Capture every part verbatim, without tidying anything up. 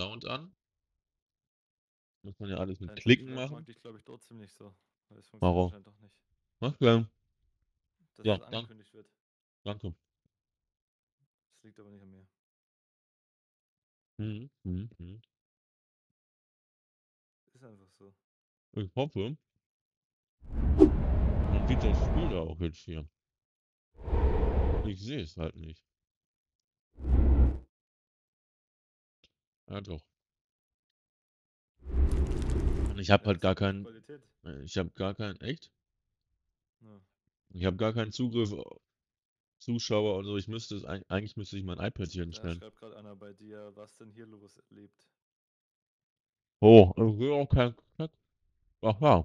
Sound an. Muss man ja alles mit Dein Klicken Internet mag machen. dich, glaube ich, trotzdem nicht so. Weil es funktioniert Warum? anscheinend doch nicht. Was denn? Dass Ja, das danke. angekündigt wird. Danke. Das liegt aber nicht an mir. Mhm, mhm, mhm. Ist einfach so. Ich hoffe, man sieht das Spiel da auch jetzt hier. Ich sehe es halt nicht. Ja, doch. Und ich habe Ja, halt das ist gar ja gute keinen. Qualität. äh, Ich habe gar keinen. Echt? Ja. Ich habe gar keinen Zugriff auf Zuschauer oder so. Ich müsste es. eig- Eigentlich müsste ich mein iPad hier Da hinstellen. schreibt gerade einer bei dir, was denn hier los erlebt. Oh, ich will auch kein. Ach ja.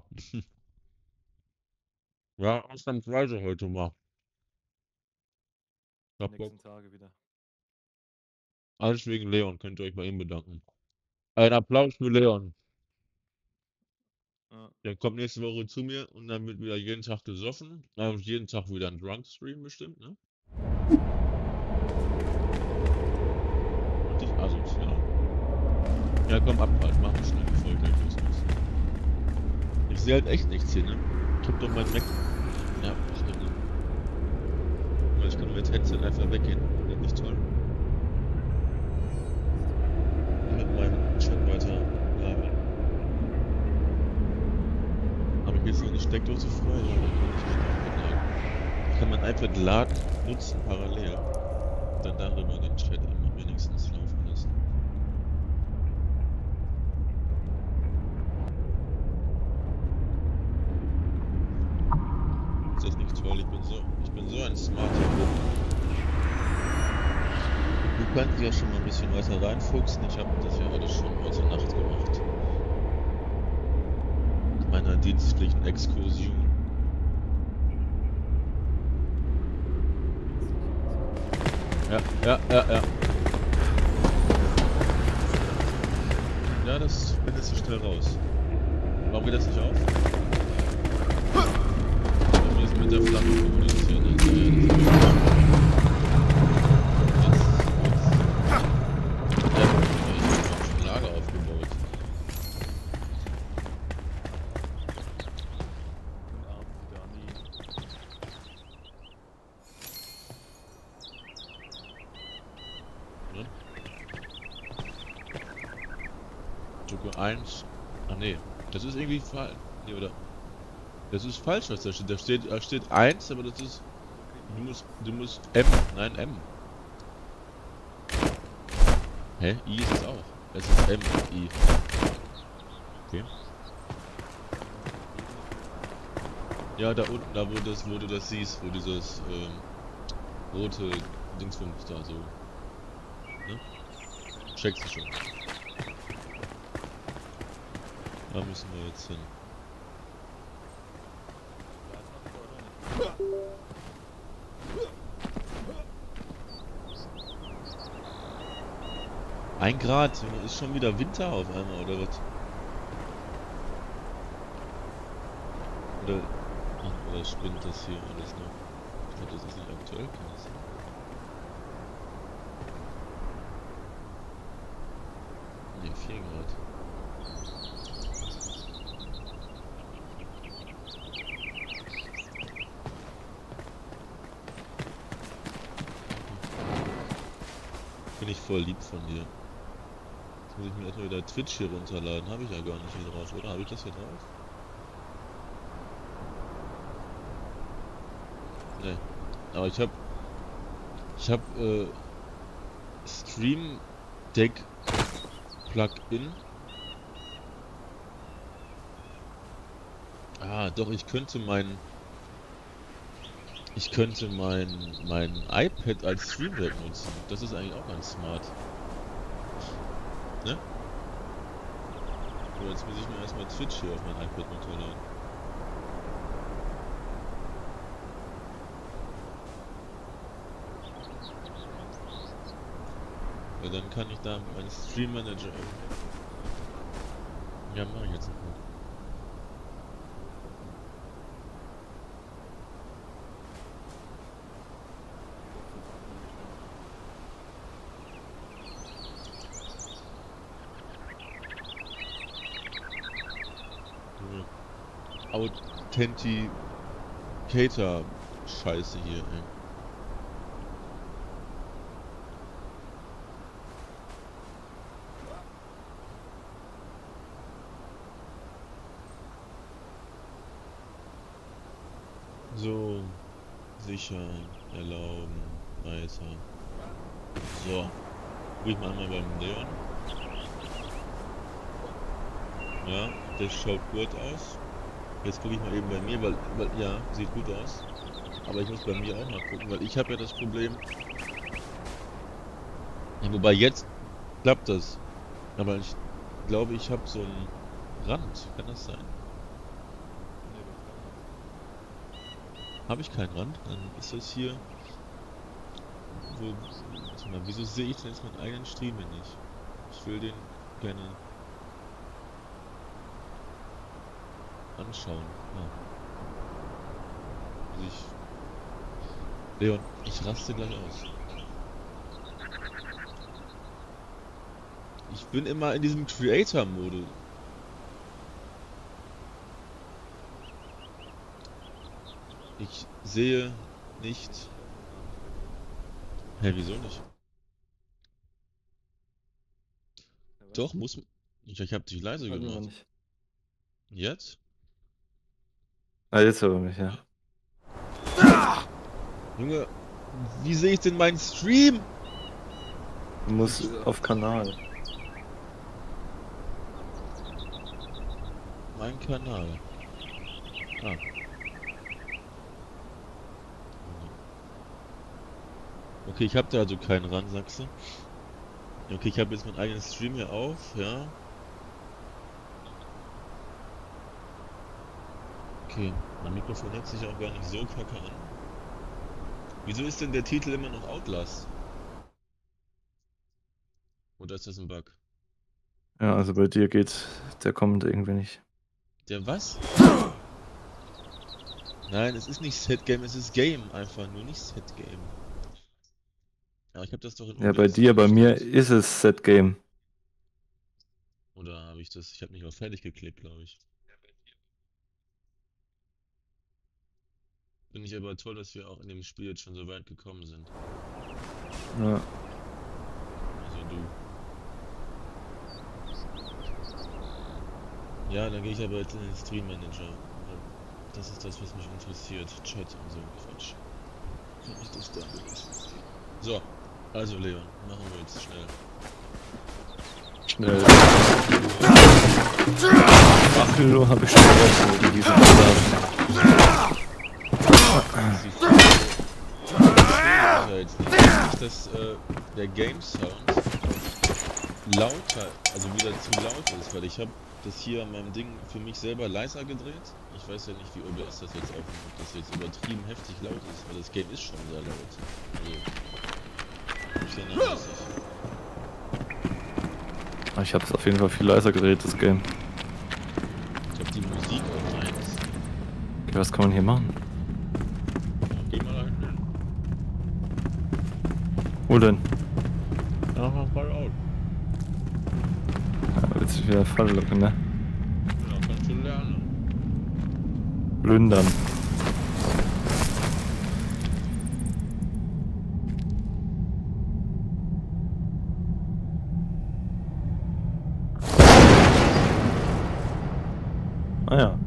Ja, ausnahmsweise heute mal. Ich Die hab Bock. nächsten Tage wieder. Alles wegen Leon. Könnt ihr euch bei ihm bedanken. Ein Applaus für Leon. Ja. Der kommt nächste Woche zu mir und dann wird wieder jeden Tag gesoffen. Dann hab ich jeden Tag wieder einen Drunk-Stream bestimmt, ne? Richtig asozial. Ja, komm, Abfahrt. Mach mich schnell, bevor ich gleich los muss. Ich sehe halt echt nichts hier, ne? Ich hab doch mein Mac. Ja, stimmt. Ne? Weil ich kann mit Headset einfach weggehen. Das ist nicht toll. Mit meinem Chat weiter labern. Habe ich jetzt noch eine Steckdose frei? Ja, dann kann ich mein iPad laden. Ich kann mein iPad laden, nutzen parallel. Und dann darüber den Chat immer wenigstens laufen lassen. Ist das nicht toll? Ich bin so, ich bin so ein smarter Buch. Du kannst dich ja schon mal ein bisschen weiter reinfuchsen. Ich habe das ja heute schon heute Nacht gemacht. Mit meiner dienstlichen Exkursion. Ja, ja, ja, ja. Ja, das findest du schnell raus. Warum geht das nicht auf? Bei mir ist mit der Flamme kommunizieren. Also, ja, das ist jetzt, jetzt. Ja, ich hab schon ein Lager aufgebaut. Den armen Dani. Ne? Drücke eins. Ach nee, das ist irgendwie falsch. Nee, oder? Das ist falsch, was da steht. Da steht, da steht eins, aber das ist. Du musst, du musst M. Nein, M. Hä? I ist es auch. Es ist M und I. Okay. Ja, da unten, da wo das, wo du das siehst, wo dieses ähm, rote Dingsbums da so. Ne? Checkst du schon. Da müssen wir jetzt hin. Ein Grad, Junge, ist schon wieder Winter auf einmal, oder was? Oder, ach, oder spinnt das hier alles noch? Ich glaube, das ist nicht aktuell, kann das sein? Ne, vier Grad. Finde ich voll lieb von dir. Jetzt muss ich mir erstmal wieder Twitch hier runterladen. Habe ich ja gar nicht hier drauf, oder? Habe ich das hier drauf? Ne. Aber ich hab. Ich hab, äh. Stream Deck Plugin. Ah, doch, ich könnte mein. Ich könnte mein, mein iPad als Stream Deck nutzen. Das ist eigentlich auch ganz smart. Ne? So, jetzt muss ich mir erstmal Twitch hier auf mein iPad runterladen. Ja, dann kann ich da meinen Stream Manager öffnen. Ja, mach ich jetzt noch mal. Authenticator-Scheiße hier, ey. So, sicher, erlauben, weiter. So, guck ich mal einmal beim Leon. Ja, das schaut gut aus. Jetzt gucke ich mal eben bei mir, weil, weil, ja, sieht gut aus. Aber ich muss bei mir auch mal gucken, weil ich habe ja das Problem. Ja, wobei jetzt klappt das. Aber ich glaube, ich habe so einen Rand. Kann das sein? Habe ich keinen Rand? Dann ist das hier. Wo, warte mal, wieso sehe ich denn jetzt meinen eigenen Stream hier nicht? Ich will den gerne anschauen. Ah. Also ich. Leon, ich raste gleich aus. Ich bin immer in diesem Creator-Mode. Ich sehe nicht. Hä, wieso nicht? Ja, was? Doch, muss. Ich, ich hab dich leise Hört man gemacht. nicht. Jetzt? Ah, jetzt aber mich, ja. Junge, wie sehe ich denn meinen Stream? Du musst auf Kanal. Mein Kanal. Ah. Okay, ich habe da also keinen ran, sagst du? Okay, ich habe jetzt meinen eigenen Stream hier auf, ja. Okay, mein Mikrofon hört sich auch gar nicht so kacke an. Wieso ist denn der Titel immer noch Outlast? Oder ist das ein Bug? Ja, also bei dir geht der kommt irgendwie nicht. Der was? Nein, es ist nicht Set Game, es ist Game einfach, nur nicht Set Game. Ja, ich habe das doch in Ja, bei O B S dir, bei mir eingestellt. ist es Set Game. Oder habe ich das? Ich habe nicht auf fertig geklickt, glaube ich. Finde ich aber toll, dass wir auch in dem Spiel jetzt schon so weit gekommen sind. Ja. Also du. Ja, dann gehe ich aber jetzt in den Stream Manager. Das ist das, was mich interessiert. Chat und so Quatsch. Kann ich das da wenigstens? So, also Leon, machen wir jetzt schnell. Schnell. Ach, Kilo habe ich schon vergessen, wie diese Bilder. Das siehst du. Das ja jetzt nicht. Nicht, dass äh, der Game Sound lauter, also wieder zu laut ist, weil ich habe das hier an meinem Ding für mich selber leiser gedreht. Ich weiß ja nicht, wie O B S das jetzt aufnimmt, ob das jetzt übertrieben heftig laut ist, weil das Game ist schon sehr laut. Also, sehr nachlässig. Ich habe es auf jeden Fall viel leiser gedreht, das Game. Ich habe die Musik auf eins. Okay, was kann man hier machen? Ja, geh mal da hin. Wo denn? Aha, voll out. Ja, willst du wieder Falle locken, ne? Ja, kannst du lernen. Plündern. Ah ja.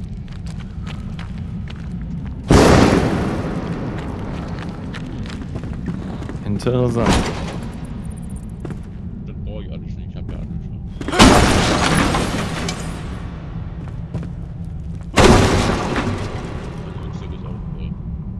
Interessant. Das brauche ich alles nicht, ich habe ja alles schon. Mein Rucksack ist auch voll.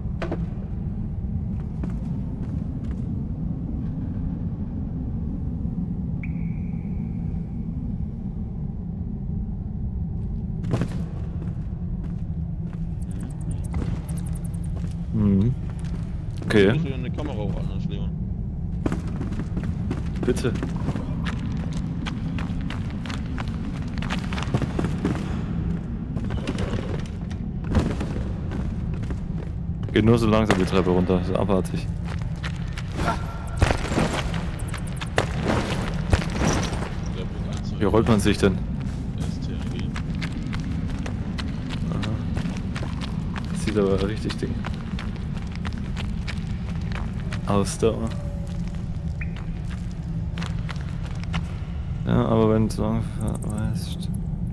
Mhm. Okay, Musst du deine Kamera auch anders, Leon? bitte. Geht nur so langsam die Treppe runter, so abartig. Der Punkt eins. Wie rollt man sich denn? Der ist T R G. sieht aber richtig Ding. Ausdauer. Ja, aber wenn du so ungefähr weißt.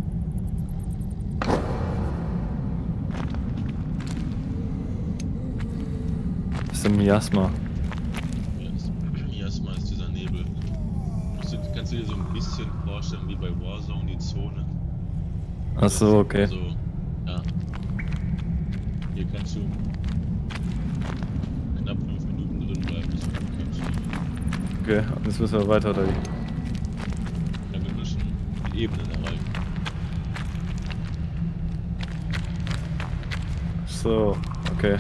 Das ist ein Miasma. Ja, das Miasma ist dieser Nebel. Musst du, kannst du dir so ein bisschen vorstellen wie bei Warzone die Zone. Ach so, okay. Also, ja. Hier kannst du knapp fünf Minuten drin bleiben, bis du kannst. Okay, jetzt müssen wir weiter, oder wie? Ja, wir müssen die Ebenen erreichen. So, okay.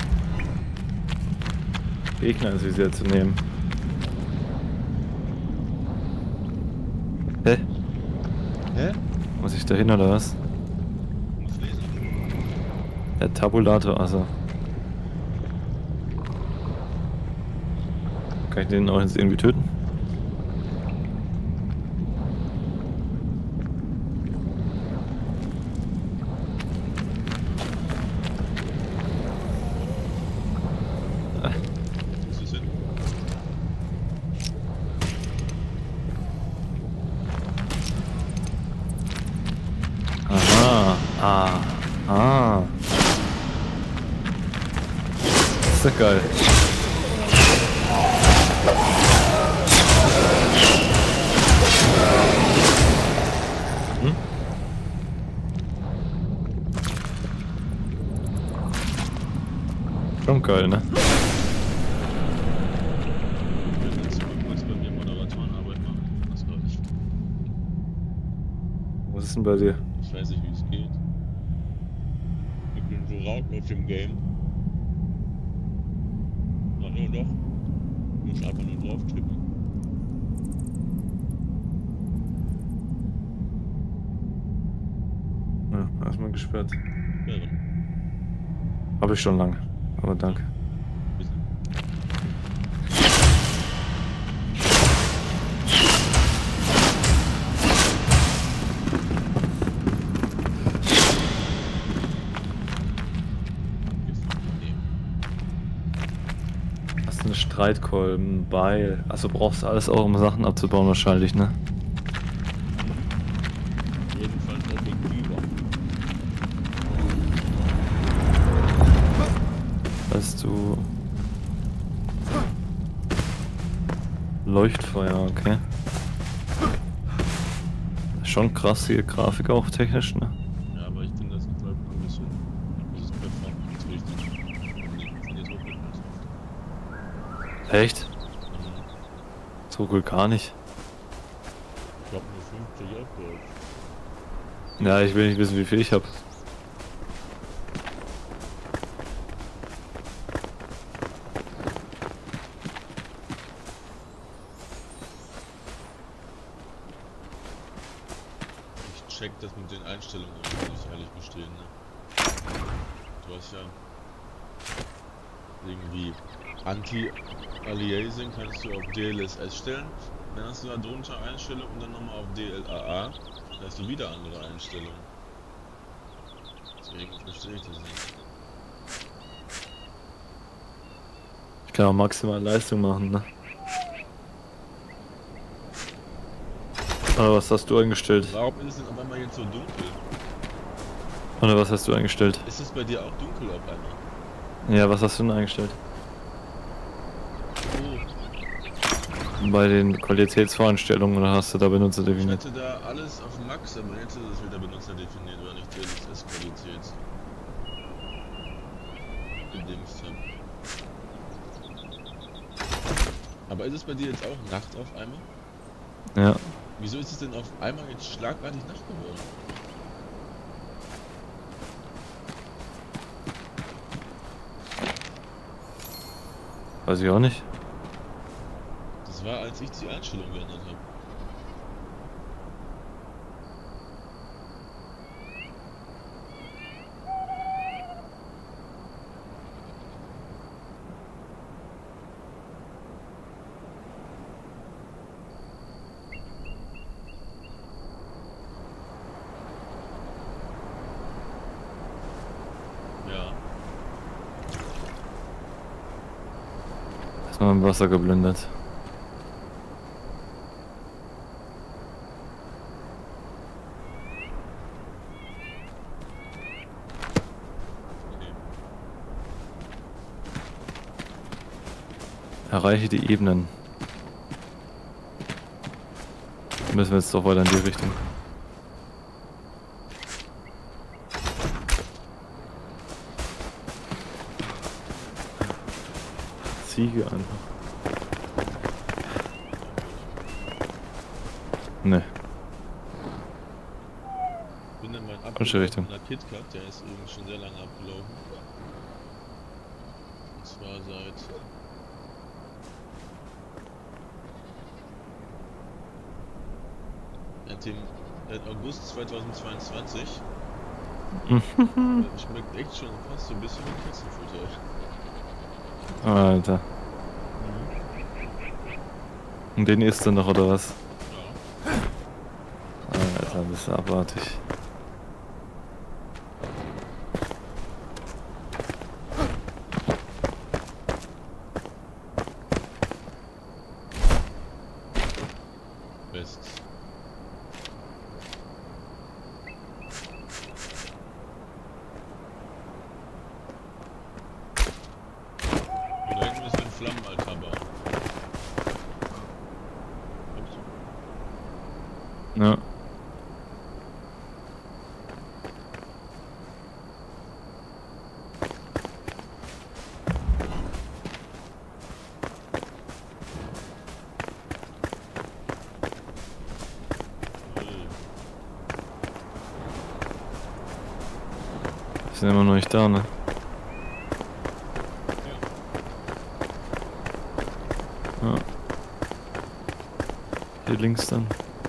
Gegner ins Visier zu nehmen. Hä? Hä? Muss ich da hin oder was? Du musst lesen. Der Tabulator, also. Kann ich den auch jetzt irgendwie töten? Wo ist es hin? Aha, ah, ah. Das ist ja geil. Hm? Schon geil, ne? Wir können zurück kurz bei mir Moderatorenarbeit machen. Das war ich. Was ist denn bei dir? Ich weiß nicht, wie es geht. Ich bin so raus auf dem Game. Na ja, doch. Ich muss einfach nur drauf tippen. Ja, erstmal gesperrt. Irre. Hab ich schon lange. Aber danke. Bitte. Hast du eine Streitkolben, Beil? Also brauchst du alles auch, um Sachen abzubauen wahrscheinlich, ne? Jedenfalls effektiver. Hast du... Leuchtfeuer, okay. Schon krass hier Grafik auch technisch, ne? Ja, aber ich finde das glaube ich ein bisschen. Das ist performance richtig. Von jetzt hochgehen Echt? So cool gar nicht. Ich hab nur fünfzig Uploads. Ja, ich will nicht wissen, wie viel ich hab. Ich check das mit den Einstellungen, muss ich ehrlich gestehen, ne? Du hast ja irgendwie Anti-Aliasing kannst du auf D L S S stellen, dann hast du da drunter Einstellungen und dann nochmal auf D L A A, da hast du wieder andere Einstellungen. Deswegen verstehe ich das nicht. Ich kann auch maximal Leistung machen, ne? Oder was hast du eingestellt? Warum ist es denn auf einmal jetzt so dunkel? Oder was hast du eingestellt? Ist es bei dir auch dunkel auf einmal? Ja, was hast du denn eingestellt? Oh, Bei den Qualitätsvoreinstellungen oder hast du da Benutzer ich definiert? hatte da alles auf Max, aber jetzt ist es wieder Benutzer definiert, oder nicht D L S S-Qualität. Gedingst hab. Aber ist es bei dir jetzt auch Nacht auf einmal? Ja. Wieso ist es denn auf einmal jetzt schlagartig Nacht geworden? Weiß ich auch nicht. Das war, als ich die Einstellung geändert habe. Ja. Sondern im Wasser geblendet. Erreiche die Ebenen. Müssen wir jetzt doch weiter in die Richtung. Ziege einfach. Ne. Ich bin in meinem Falsche Richtung. KitKat, der ist übrigens schon sehr lange abgelaufen. Und zwar seit seit dem seit August zweitausendzweiundzwanzig. Schmeckt echt schon fast so ein bisschen wie Katzenfutter. Alter. Und den isst du noch, oder was? Ja. Alter, das ist abartig. Best. Und da hinten müssen wir einen Flammenaltar bauen. Ups. Ja. Sind immer noch nicht da, ne? Ja. Hier links dann.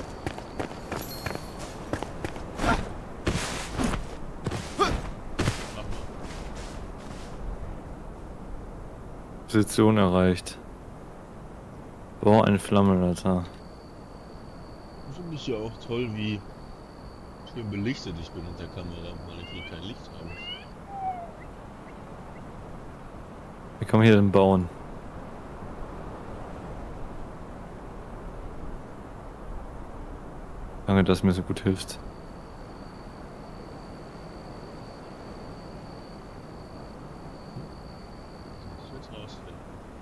Position erreicht. Bau ein Flammenaltar. Finde ich ja auch toll, wie schön belichtet ich bin mit der Kamera, weil ich hier kein Licht habe. Wie kann man hier denn bauen? Danke, dass du mir so gut hilfst. Das wird's rausfinden.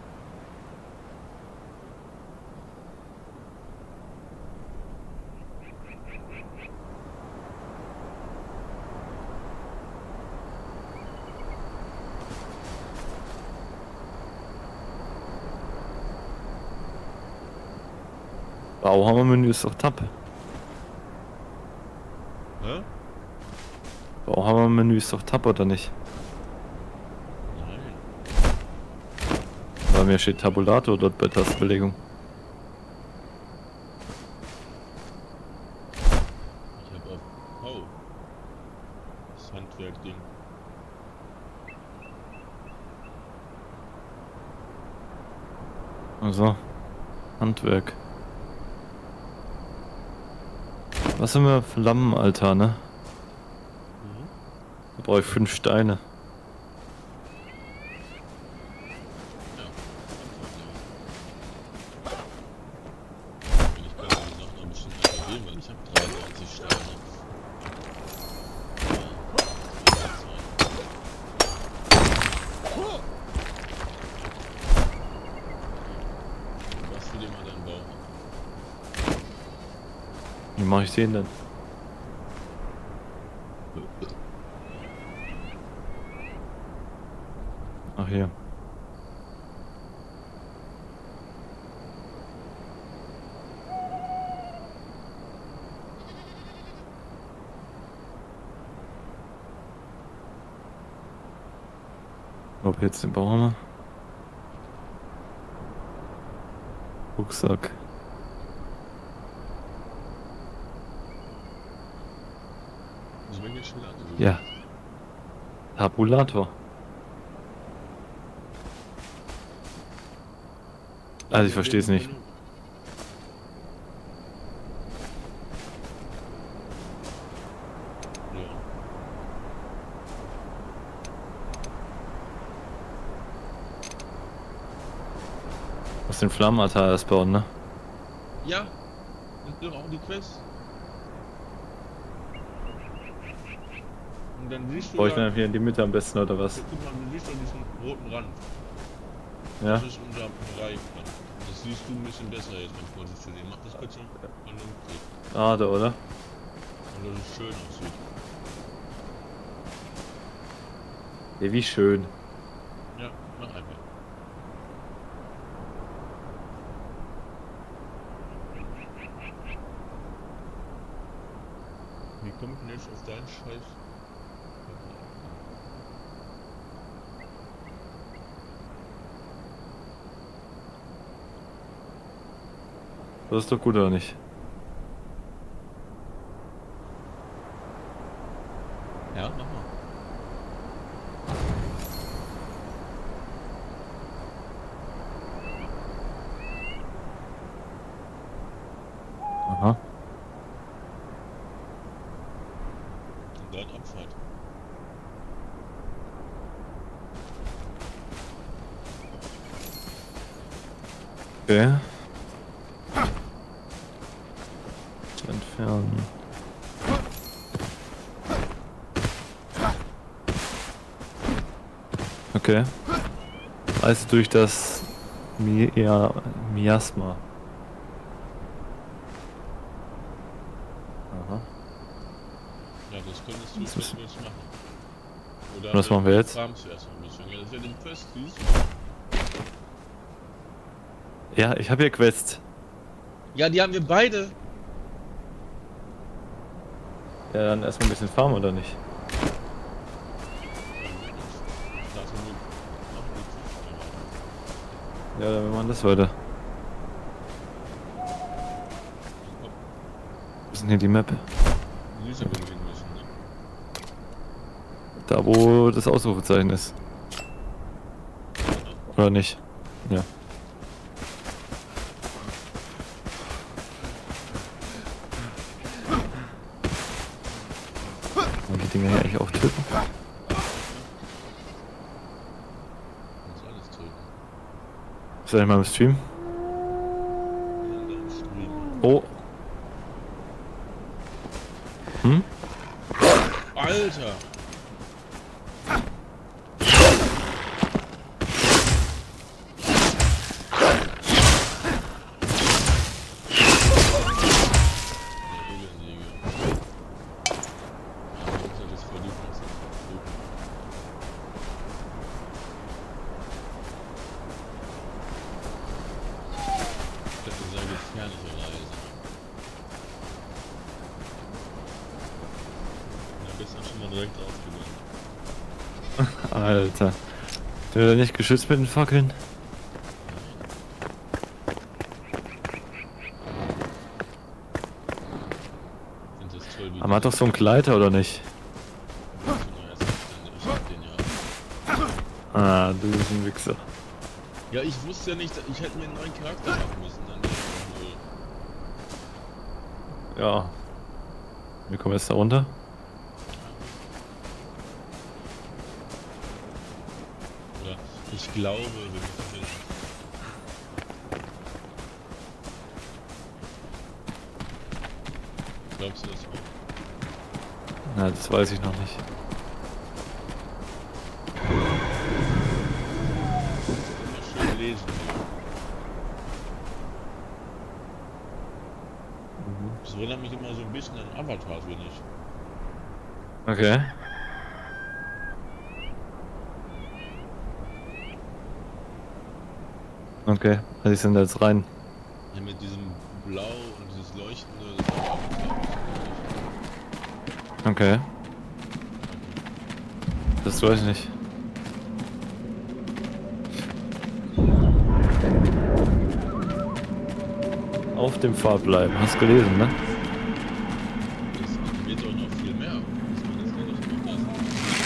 Bauhammermenü ist doch Tab. Hä? Bauhammermenü ist doch Tab, oder nicht? Nein. Bei mir steht Tabulator dort bei Tastenbelegung. Ich hab auf. Oh. Das Handwerk-Ding. Also. Handwerk. Was haben wir? Flammenaltar, ne? Mhm. Da brauche ich fünf Steine. Ja. Und ich kann die Sachen noch bestimmt erhöhen, weil ich habe dreiundneunzig Steine. Ja. Was für den mal deinen Bauch? Wie mache ich den denn? Ach hier. Ob jetzt den Bauhammer? Rucksack. Müssen wir hier schnell an. Ja. Tabulator. Also ich verstehe es nicht. Ja. Aus den Flammenaltar bauen, ne? Ja, das ist doch auch die Quest. Und dann siehst du Brauche ich da, dann hier in die Mitte am besten, oder was? ja, guck mal, du siehst doch diesen roten Rand. Ja? Das ist unser Bereich. Das siehst du ein bisschen besser jetzt beim Positionieren. Mach das bitte. Und dann Ah, da, oder? und dass es schön aussieht. Ja, wie schön. Ja, mach einfach. Wie kommt denn jetzt auf deinen Scheiß? Das ist doch gut, oder nicht? Ja, mach mal. Aha. Und dann Abfahrt. Okay. Entfernen. Okay. Also durch das Mi ja, Miasma. Aha. Ja, das könntest du Das ist- jetzt machen. Oder Was machen wir jetzt? farmst du erstmal ein bisschen. Ja, das ist ja den Quest, siehst Ja, ich habe hier Quest. Ja, die haben wir beide. Ja, dann erstmal ein bisschen farmen, oder nicht? Dafür nur machen die Quest. Ja, dann machen wir das weiter. Komm, Wo ist denn hier die Map? Lissabon gehen müssen, ne? Da, wo das Ausrufezeichen ist. Oder nicht? Ja. Kann man die Dinger hier eigentlich auch töten? Kannst alles töten. Ist er mal im Stream? In deinem Stream. Oh. Hm? Alter! Der Elendige. Ja, man muss ja das verlieben lassen. Das ist eine gefährliche Reise. Da bist du schon mal direkt aufgegangen. Alter. Sind wir da nicht geschützt mit den Fackeln? Ich finde das toll, wie Aber man hat doch so einen Gleiter, oder nicht? Ich hab den ja. Ah, du bist ein Wichser. Ja, ich wusste ja nicht, ich hätte mir einen neuen Charakter machen müssen. Dann wäre ich wohl. Ja. Wir kommen jetzt da runter. Oder ich glaube, wir müssen den. Glaubst du das auch? Na, das weiß ich noch nicht. Immer schön lesen. Das wundert mich immer so ein bisschen an Avatars, wenn ich. Okay. Okay, also ich sind da jetzt rein. Ja, mit diesem Blau und dieses Leuchtende, das ist auch Avatar. Okay. Das weiß ich nicht. Auf dem Pfad bleiben, hast gelesen, ne? Das wird doch noch viel mehr. Das kann jetzt gar nicht mehr lassen.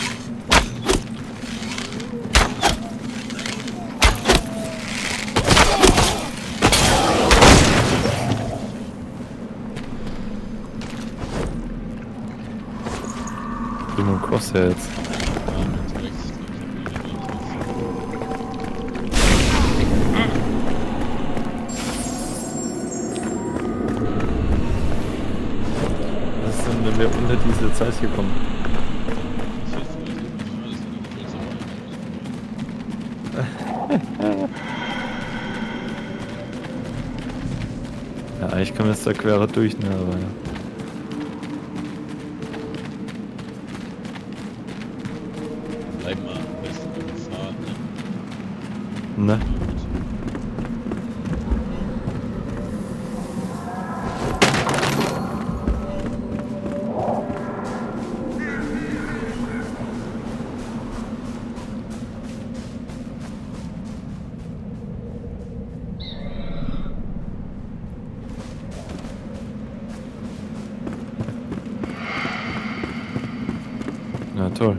Du mit dem Crosshair jetzt. Ja, ganz rechts. Ich glaub, ich hab nie gedacht, ganze Zeit hier kommen. Ja, eigentlich kann man jetzt da quer durch, ne, aber ja. Bleib mal am besten auf dem Pfad, ne? Ne? Ja, toll.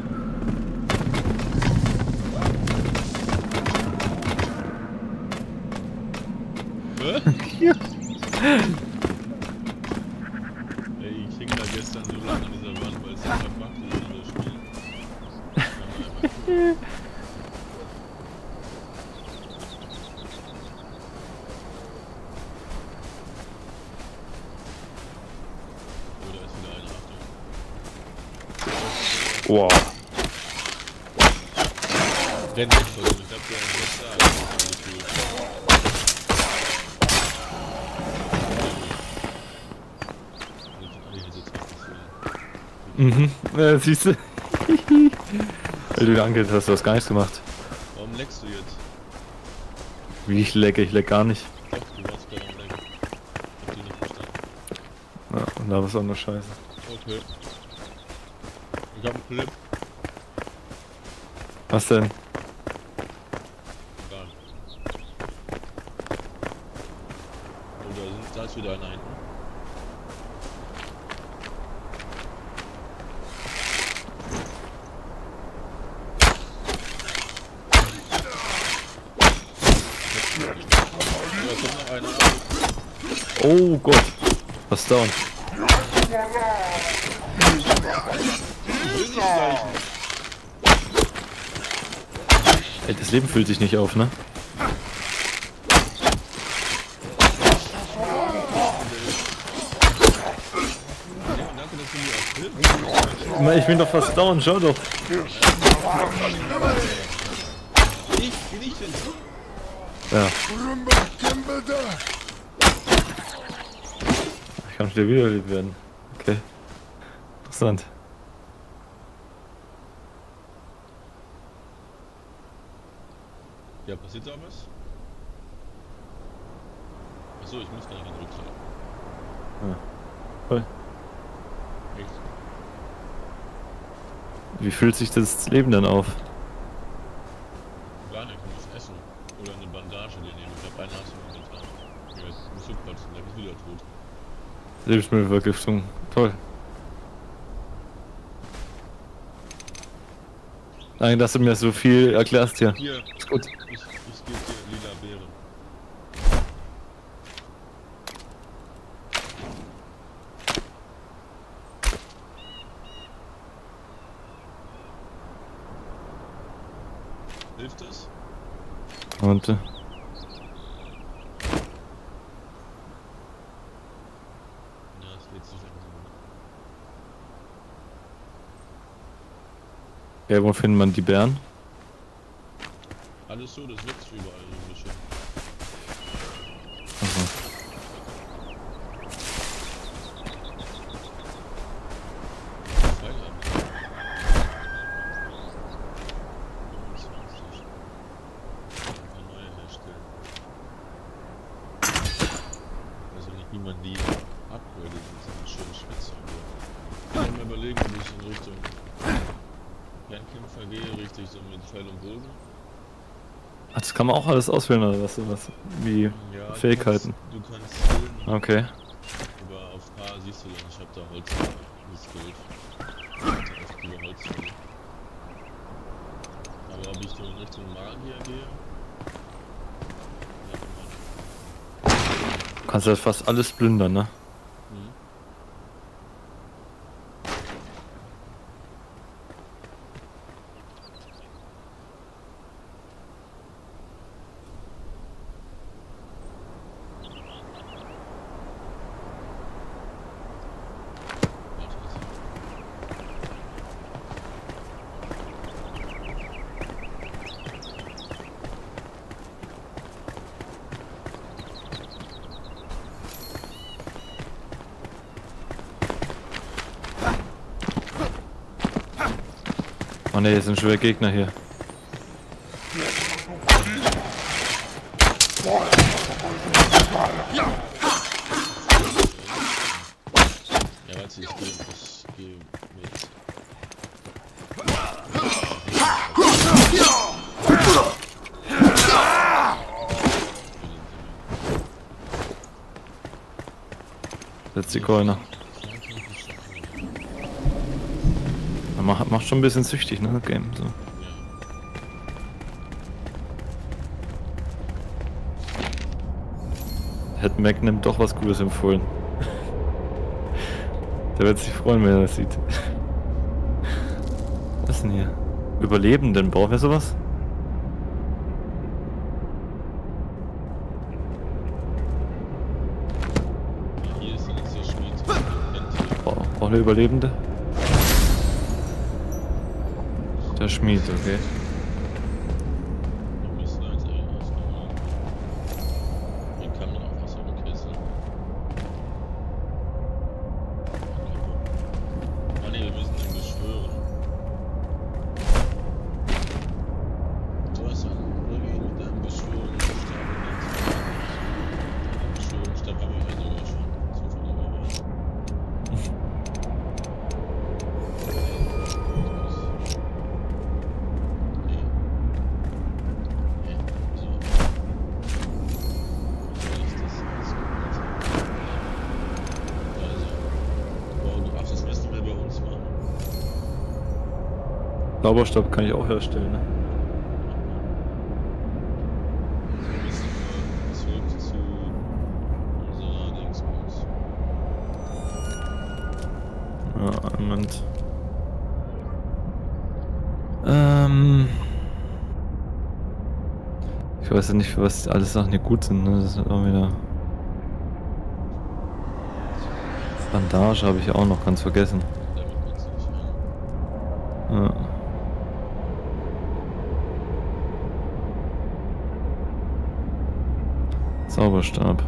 Hä? Ey, ich hing da gestern so lange an dieser Wand, weil es so verpackt ist in das Spiel. Oh, da ist wieder eine Achtung. Wow. Renn nicht vor, ich hab ja einen Sechser, also ist alles gut. Mhm, ja, siehst du. Weil du danke, jetzt hast du das gar nichts gemacht. Warum leckst du jetzt? Wie ich lecke, ich leck gar nicht. Doch, du warst gerade am Lecken. Hab dich nicht verstanden. Ja, und da war es auch noch scheiße. Okay. Ich hab einen Clip. Was denn? Egal. Oh, da, sind, da ist wieder einer hinten. Da kommt noch einer. Oh Gott. Was ist down? Ey, das Leben fühlt sich nicht auf, ne? Danke, dass du mir auch hilfst. Ich bin doch fast down, schau doch. Ich, wie ich denn? Ja. Ich kann wieder wiederbelebt werden. Okay. Interessant. Ja, passiert da was? Achso, ich muss gar nicht gedrückt haben. Ja. Voll. Echt? Wie fühlt sich das Leben dann auf? Gar nicht, du musst essen. Oder eine Bandage dir nehmen. Ich hab eine hast du mir getan. Ja, jetzt musst du kotzen, dann bist du wieder tot. Lebensmittelvergiftung. Toll. Danke, dass du mir so viel erklärst hier. Hier, Ist gut. ich, ich gebe dir lila Beere. Hilft das? Und äh, Ja, es geht sich langsam. ja, wo findet man die Bären? Alles so, das wächst überall so ein bisschen. Aha. Freigaben. fünfundzwanzig. Eine neue herstellen. Also nicht wie man die upgradet, das ist eine schöne Spitze. Ich kann mir überlegen, ob ich in Richtung Fernkämpfer gehe, richtig so mit Pfeil und Bogen. Ach, das kann man auch alles auswählen oder was? was wie Ja, Fähigkeiten? Du kannst, du kannst skillen, Okay. aber auf H siehst du dann, ich hab da Holz geskillt. Ich hab oft über Holz skillt. Aber ob ich so in Richtung Magier gehe? Ja, Du kannst ja fast alles plündern, ne? mhm. Warte, Oh ne, hier sind schon wieder Gegner hier. Ja, warte, ich gehe ich geh mit. Setz die Keule. Macht, macht schon ein bisschen süchtig, ne, das Game. So. Hätte Magnum doch was Gutes empfohlen. Der wird sich freuen, wenn er das sieht. Was ist denn hier? Überlebenden, brauchen wir sowas? Hier ist jetzt der Schmied. Brauchen wir Überlebende? Der Schmied, okay. Wir müssen da jetzt eigentlich auskommen. Hier kann man auch was auf dem Kessel. Ah ne, wir müssen ihn beschwören. Du hast einen Rücken mit deinem Beschwörungsstab. Den Beschwörungsstab habe ich ja sogar schon. Zufälligerweise. Zauberstab kann ich auch herstellen, ne? So müssen wir zurück zu unserer Dingsbums. Ja, Moment. Ähm. Ich weiß ja nicht, für was alles Sachen hier gut sind, ne? Das ist auch wieder. Bandage habe ich auch noch ganz vergessen. Damit kannst du nicht haben. Ja. Zauberstab.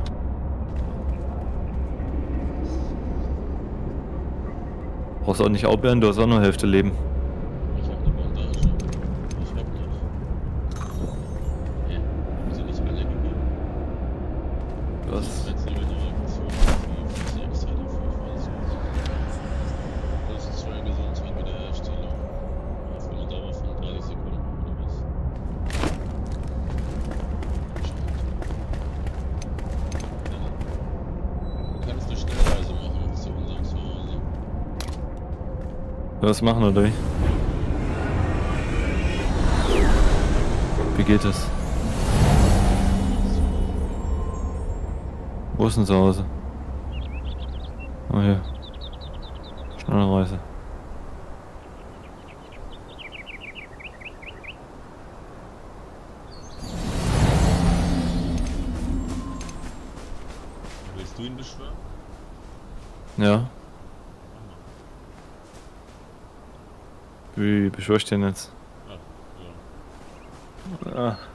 Brauchst auch nicht aufwärmen, du hast auch noch Hälfte Leben. Ich hab ne Bandage. Ich hab noch. Hä? Wieso nicht alle gegeben? Du hast. Jetzt nehmen wir eine Reaktion. Wie viel extra dafür? Ich weiß nicht. Das ist zwei Gesundheit Wiederherstellung. Auf eine Dauer von dreißig Sekunden oder was? Du kannst eine Schnellreise machen bis zu unserem Zuhause. Was machen oder wie? Wie geht es? Wo ist denn zu Hause? Oh hier. Schnellreise. Willst du ihn beschwören? Ja. Wie beschwör ich den jetzt? Ah, ja. Ah.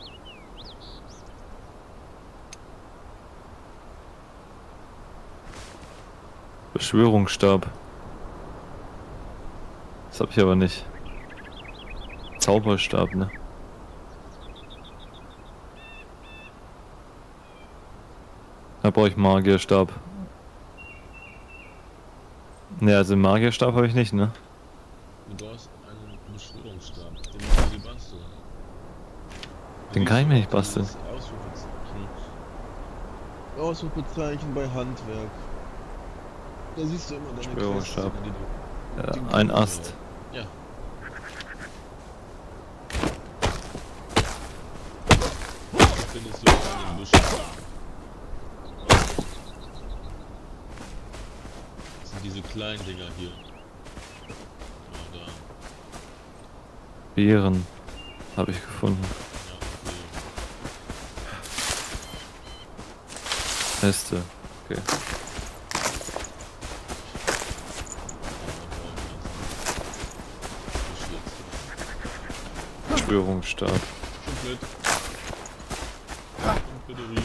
Beschwörungsstab. Das hab ich aber nicht. Zauberstab, ne? Da brauche ich Magierstab. Ne, also Magierstab habe ich nicht, ne? Du hast einen Beschwörungsstab, den musst du dir basteln. Den kann ich mir nicht basteln. Ausrufezeichen. Ausrufezeichen bei Handwerk. Da siehst du immer deine Beschwörungsstab. Quests, die du- Ja, ein Ast. Ja. Da findest du einen Busch. Das sind diese kleinen Dinger hier. Ja, da. Beeren habe ich gefunden. Ja, okay. Äste. Okay. Beschwörungsstab. Komplett. Batterie.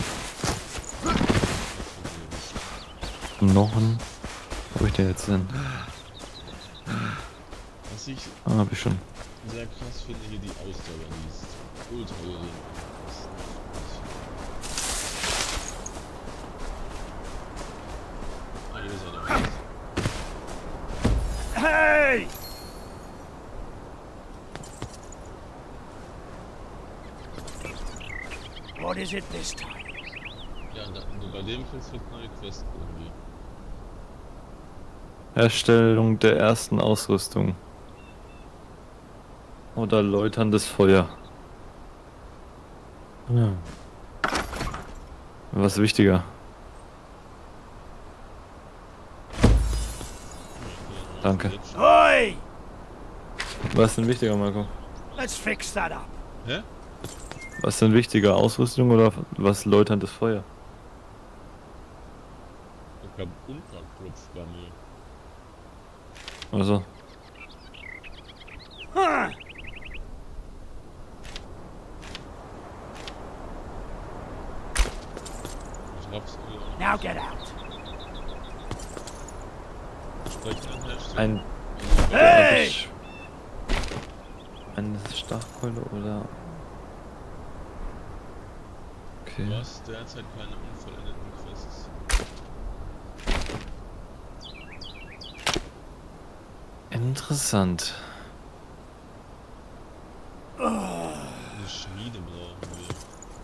Knochen. Wo hab ich denn jetzt denn? Was Was ich Ah, hab ich schon. sehr krass finde, hier die Ausdauer, die ist ultra gering. Ah, hier ist er doch. Hey! What is it this time? Ja, da, du, bei dem kriegst du neue Quest irgendwie. Herstellung der ersten Ausrüstung. Oder läuterndes Feuer. Ja. Was wichtiger? Danke. Oi! Was ist denn wichtiger, Marco? Let's fix that up. Hä? Was ist denn wichtiger? Ausrüstung oder was läuterndes Feuer? Ich hab Unterklopfgammel. Also. Huh. Ich hab's irgendwie Now get out. Sprechenden herstellen. Ein. Hey! Eine Stachkeule oder. Okay. Du hast derzeit keine unvollendeten Quests. Interessant. Eine Schmiede brauchen wir.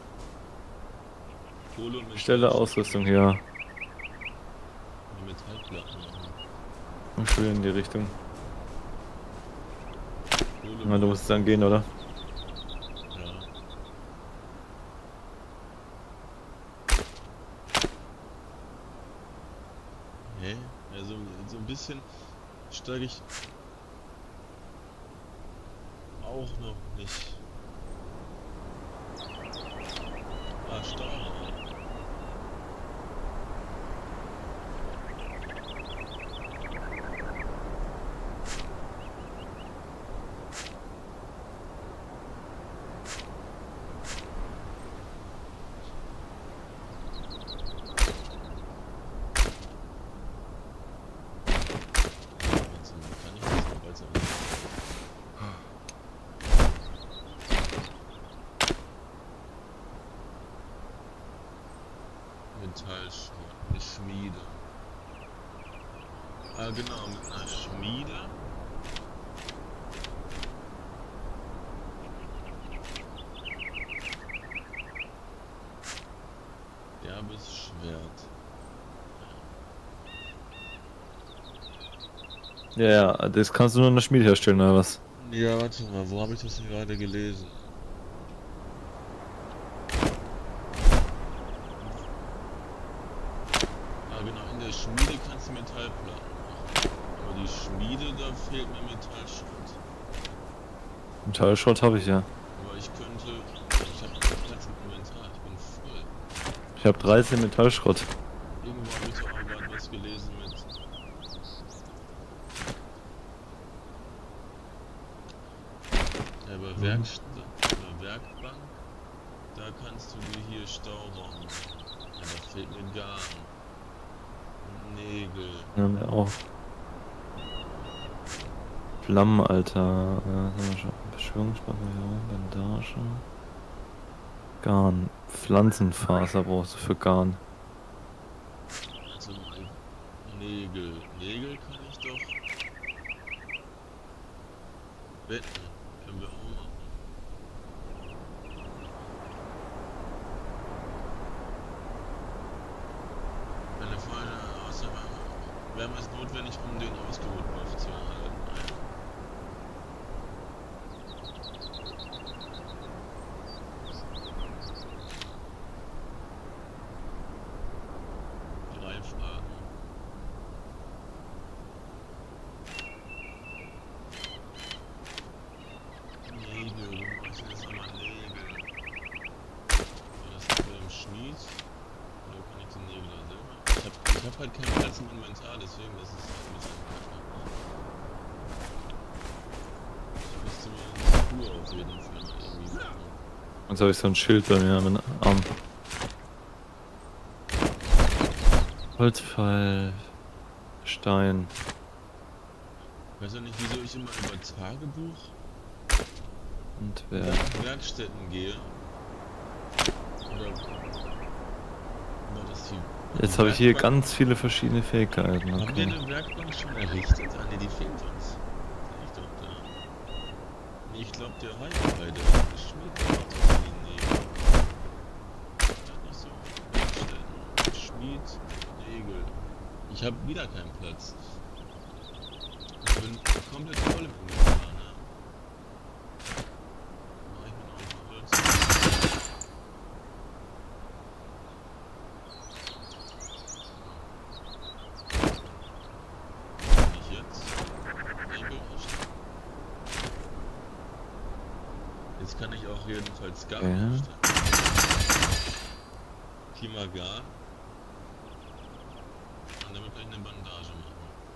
Kohle und Stelle Metall- Ausrüstung hier. Die Metallplatten machen. Und schön in die Richtung. Kohle Na, du musst dann gehen, oder? Ja. Hä? Ja, so, so ein bisschen steige ich auch noch nicht. Ah, Steuer. Jetzt kann ich das noch weiter. Metallschrott, eine Schmiede. Ah genau, mit einer Schmiede. Derbes Schwert. Ja, ja, das kannst du nur in der Schmiede herstellen, oder was? Ja, warte mal, wo habe ich das denn gerade gelesen? Ah genau, in der Schmiede kannst du Metallplatten machen. Aber die Schmiede, da fehlt mir Metallschrott. Metallschrott habe ich ja. Aber ich könnte... Ich habe keinen Platz im Inventar, ich bin voll. Ich habe dreizehn Metallschrott. Irgendwo habe ich doch auch gerade was gelesen mit... Ja, bei Werkstatt oder Werkbank, da kannst du dir hier Stauraum machen. Ja, da fehlt mir Garn. Und Nägel. Ja, mir auch. Flammen, Alter. Äh, haben wir schon. Beschwörungsbataillon, Bandage. Garn. Pflanzenfaser brauchst du für Garn. Also mal Nägel. Nägel kann ich doch. Betten können wir auch machen. Eine Frage außer Wärme ist notwendig, um den Ausgeruhten aufzuerhalten. Drei Fragen. Nägel, wo machst du jetzt nochmal Nägel? War das nicht bei dem Schmied? Oder kann ich die Nägel da selber? Ich hab, ich hab halt keinen Platz im Inventar, deswegen das ist halt ein bisschen kacke. Ich müsste mir eine Spur auf jeden Fall mal irgendwie machen. Jetzt habe ich so ein Schild bei mir am Arm. Holzpfeil. Stein. Ich weiß ja nicht, wieso ich immer über Tagebuch Und wer? nach Werkstätten gehe. Oder war das die? Jetzt die habe ich hier Werkbank? ganz viele verschiedene Fähigkeiten. Haben wir Okay. eine Werkbank schon errichtet? Ah ne, die fehlt uns. Ich glaube, der. Nee, ich glaube, der Heidelberg, der Schmied, der macht das nee. Der hat nicht so Werkstätten. Schmied, Nägel. Ich habe wieder keinen Platz. Ich bin komplett voll im Inventar, ne? Mach ich mir noch ein paar Holz. Nicht jetzt. Nägel herstellen. Jetzt kann ich auch jedenfalls Garn Ja. herstellen. Klima Garn. Und damit kann ich eine Bandage machen.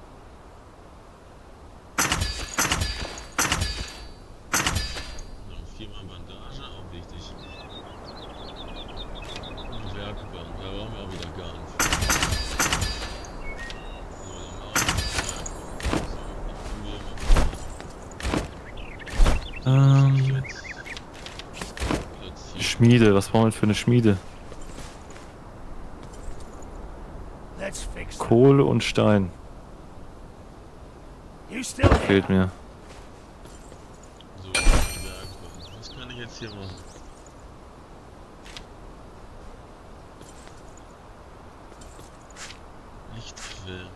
So, viermal Bandage, auch wichtig. Und Werkbank, da brauchen wir auch wieder Garn für. So, dann machen wir Werkbank. So, dann probieren wir mal. Ähm, Jetzt. Platz hier. Schmiede, was brauchen wir für eine Schmiede? Let's fix that. Kohle und Stein You still here? fehlt mir. So, Werkbank. Was kann ich jetzt hier machen? Lichtquellen.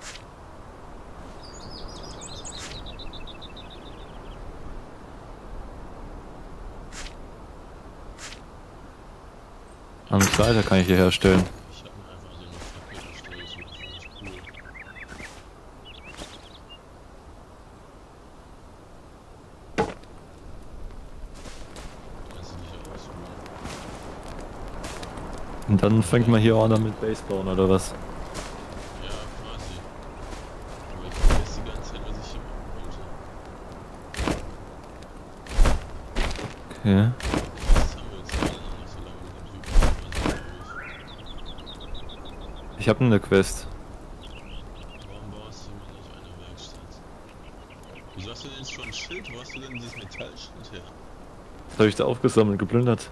Einen Kleider kann ich hier herstellen. Ich habe mir einfach so eine Fackel erstellt, so finde ich cool. Kannst du nicht ausruhen. Und dann fängt man hier auch an mit Base bauen oder was? Ja, quasi. Aber ich vergesse die ganze Zeit, was ich hier machen wollte. Okay. Das haben wir jetzt gerade noch nicht so lange mit dem Typen. Ich habe eine Quest. Warum baust du mir nicht eine Werkstatt? Wieso hast du denn jetzt schon ein Schild? Wo hast du denn dieses Metallschild her? Das habe ich da aufgesammelt, geplündert.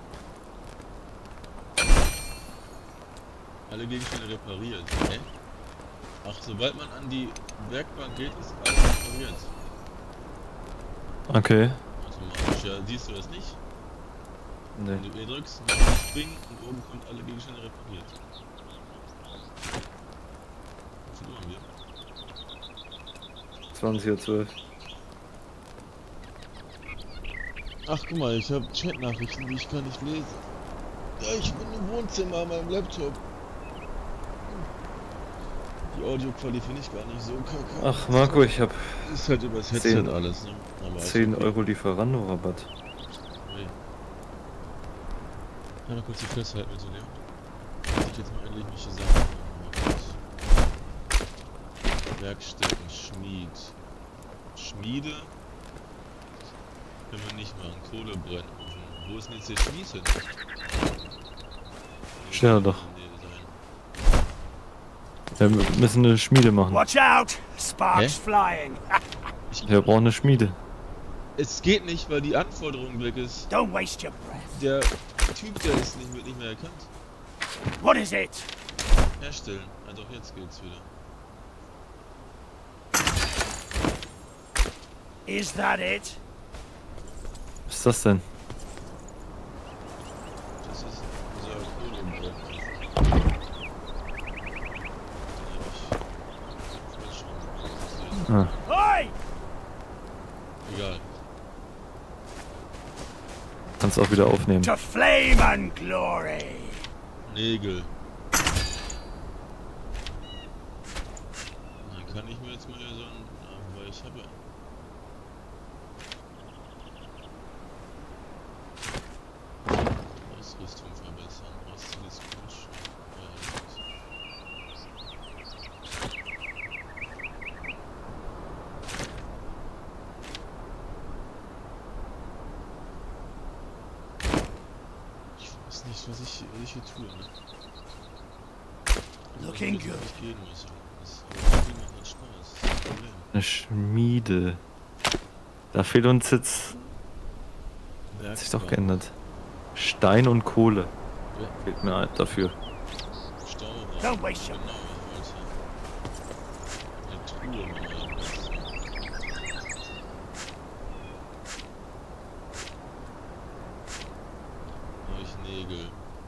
Alle Gegenstände repariert. Hä? Ach, sobald man an die Werkbank geht, ist alles repariert. Okay. Automatisch, ja, siehst du das nicht? Nee. Wenn du E drückst, machst du Springen und oben kommt alle Gegenstände repariert. Wie viel Uhr haben wir? zwanzig Uhr zwölf. Ach guck mal, ich habe Chat-Nachrichten, die ich gar nicht lese. Ja, ich bin im Wohnzimmer an meinem Laptop. Die Audioqualität finde ich gar nicht so kacke. Ach Marco, ich habe Ist halt übers Headset zehn alles, ne? Aber ist zehn okay. Euro Lieferando-Rabatt. Nee. Ja, mal kurz die Fresse halten mit so Leon. Ich jetzt mal endlich welche Sachen machen. Mal kurz. Werkstätten, Schmied. Schmiede? Können wir nicht machen. Kohle brennen. Wo ist denn jetzt der Schmied hin? Schnell doch. Nee, sein. Wir müssen eine Schmiede machen. Watch out! Sparks Hä? flying. Ich, Wir brauchen eine Schmiede. es geht nicht, weil die Anforderung weg ist. Don't waste your breath. Der Typ, der ist nicht, wird nicht mehr erkannt. What is it? Herstellen. Ah doch, jetzt geht's wieder. Is that it? Was ist das denn? Das ist unser Kohlebrett. Ah. Oi! Egal. Kannst auch wieder aufnehmen. To flame and glory. Nägel. Dann kann ich mir jetzt mal hier so ein... Ah, weil ich habe ja... Ausrüstung verbessern. Rostiges Quatsch. Ja, ich weiß nicht, was ich, was ich hier tue, ne? Looking Ich weiß nicht, good. was ich gehen muss. Das aber irgendwie macht das Spaß. Das ist das Problem. Eine Schmiede. Da fehlt uns jetzt. Hat sich doch Werkbank. geändert. Stein und Kohle. Ja. Fehlt mir halt dafür. Stauraum. Don't waste your Genau, ich wollte. Eine Truhe mal irgendwas. Habe ich Nägel.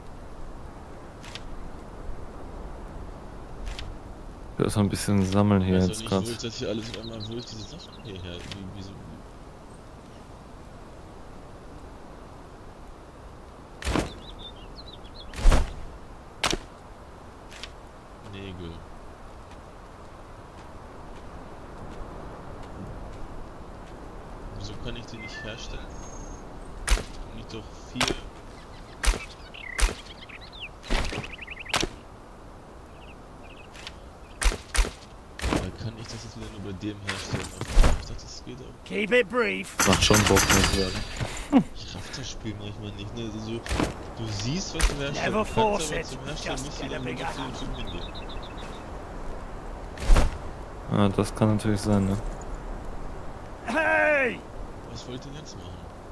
Ich will erst mal ein bisschen sammeln hier Weiß jetzt auch nicht, gerade. wo ich das hier alles auf einmal, wo ich diese Sachen hierher. Wie, wieso? Nägel. Wieso kann ich die nicht herstellen? Kann ich doch vier. Aber kann ich das jetzt wieder nur bei dem herstellen? Ich dachte, das geht auch. Keep it brief. Macht schon Bock, muss ich sagen. Ich raff das Spiel manchmal nicht, ne? Also, du siehst, was du herstellen Never kannst, force aber it. zum Herstellen Just musst du get a dann bigger wirklich zu den Typen hingehen. Ah, das kann natürlich sein, ne? Hey! Was wollt ihr jetzt machen?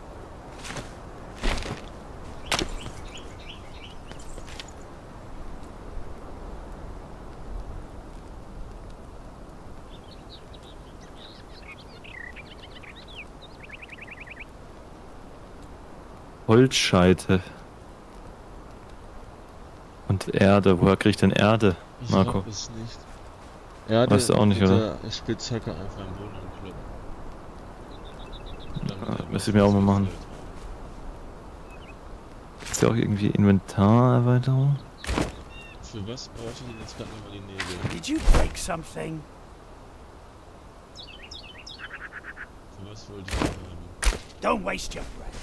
Holzscheite. Und Erde. Woher krieg ich denn Erde, Ich Marco? raff es nicht. Erde Weißt du auch nicht, mit oder? der Spitzhacke einfach im Boden ankloppen. Damit Ja, der müsste ich Wasser mir auch mal so machen. fällt. Ist ja auch irgendwie Inventarerweiterung? Für was brauchst du denn jetzt gerade nochmal die Nägel? Did you break something? Für was wollte ich die haben? Don't waste your breath.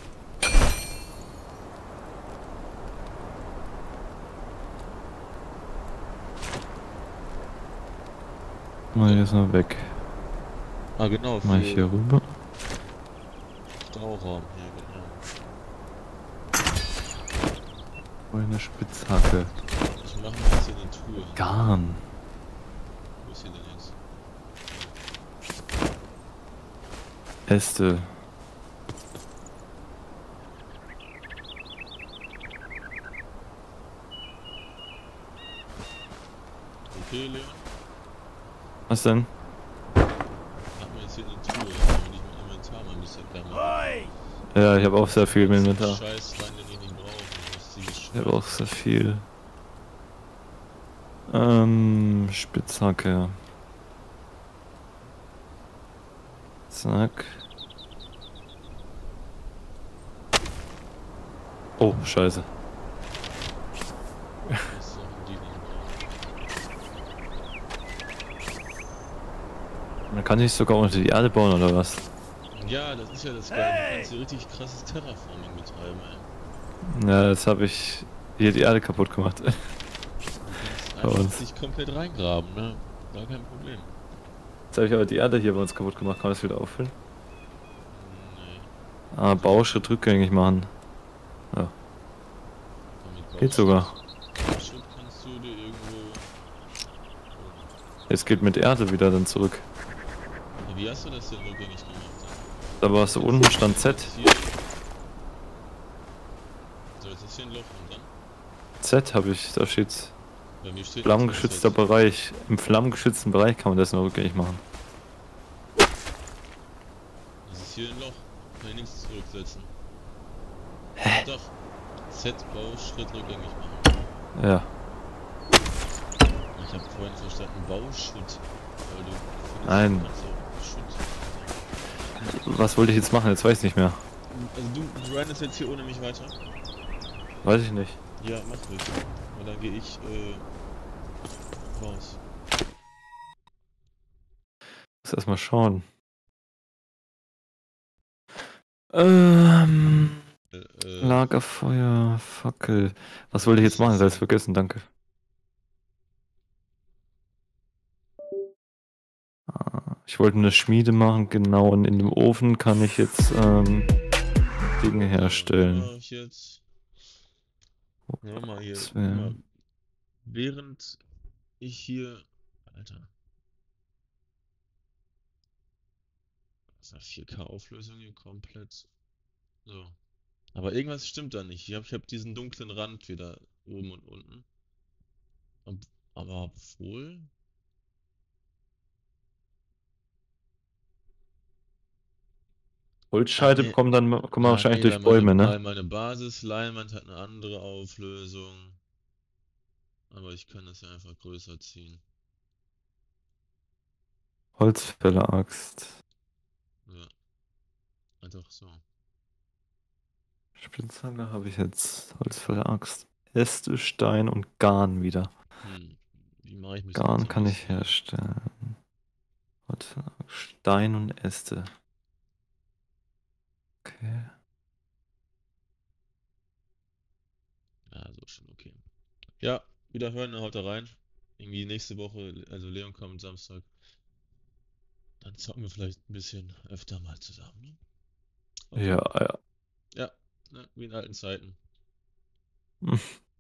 Mach ich jetzt mal weg. Ah genau, Mach ich hier für rüber. Stauraum. Ja genau. Hol eine Spitzhacke. Ich mache mir jetzt hier eine Truhe. Garn. Wo ist hier denn jetzt? Äste. Okay, Leon. Was denn? Mach mir jetzt hier eine Truhe, damit ich mein Inventar mal ein bisschen kleiner Oi! Ja, ich habe auch sehr viel im Inventar. Scheiß rein, den ich nicht brauche. Das ist Ich habe auch sehr viel. Ähm, Spitzhacke. Zack. Oh, scheiße. Das ist Sachen, die ich nicht brauche. Man kann sich sogar unter die Erde bauen, oder was? Ja, das ist ja das Geile. Du kannst hier richtig krasses Terraforming betreiben, ey. Ja, jetzt habe ich hier die Erde kaputt gemacht. Du kannst Bei einfach uns. dich komplett reingraben, ne? Gar kein Problem. Jetzt habe ich aber die Erde hier bei uns kaputt gemacht. Kann man das wieder auffüllen? Nee. Ah, Bauschritt rückgängig machen. Damit Geht baust sogar. du- Schritt kannst du dir irgendwo. Jetzt geht mit Erde wieder dann zurück. Ja, wie hast du das denn rückgängig gemacht? Da war es so unten, stand Z. Hier. So, jetzt ist hier ein Loch und dann? Z habe ich, da steht Bei mir steht flammengeschützter jetzt Bereich. Im flammengeschützten Bereich kann man das nur rückgängig machen. Das ist hier ein Loch. Kann ich nichts zurücksetzen. Hä? Doch. Z, Bau, Schritt rückgängig machen. Ja. Ich habe vorhin verstanden Bauschritt. Weil du findest, Nein. du kannst auch Schritt. Was wollte ich jetzt machen? Jetzt weiß ich nicht mehr. Also du grindest jetzt hier ohne mich weiter? Weiß ich nicht. Ja, mach ruhig. Und dann gehe ich äh, raus. Muss erstmal schauen. Ähm. Äh, äh, Lagerfeuer, Fackel. Was wollte ich jetzt machen? Selbst vergessen, danke. Ah, ich wollte eine Schmiede machen, genau. Und in dem Ofen kann ich jetzt ähm, Dinge herstellen. mach ich jetzt. Ja, mal hier. Das Guck wär- mal. Während ich hier. Alter. Ja, vier K Auflösung hier komplett. So. Aber irgendwas stimmt da nicht. Ich habe ich hab diesen dunklen Rand wieder oben und unten. Ob, aber obwohl. Holzscheite nee. bekommen dann kommen wir Ah, wahrscheinlich nee, durch weil meine, Bäume, weil ne? meine Basisleinwand hat eine andere Auflösung. Aber ich kann das ja einfach größer ziehen. Holzfäller-Axt. Ja. Einfach so. Spitzhacke habe ich jetzt. Holzfäller-Axt. Äste, Stein und Garn wieder. Hm. Wie mache ich mich denn Garn jetzt am kann ich besten? herstellen. Holzfäller-Axt, Stein und Äste. Okay. Ja, so schon okay. Ja, wieder hören, haut da rein. Irgendwie nächste Woche, also Leon kommt Samstag. Dann zocken wir vielleicht ein bisschen öfter mal zusammen. Ne? Okay. Ja, ja. Ja, ne, wie in alten Zeiten.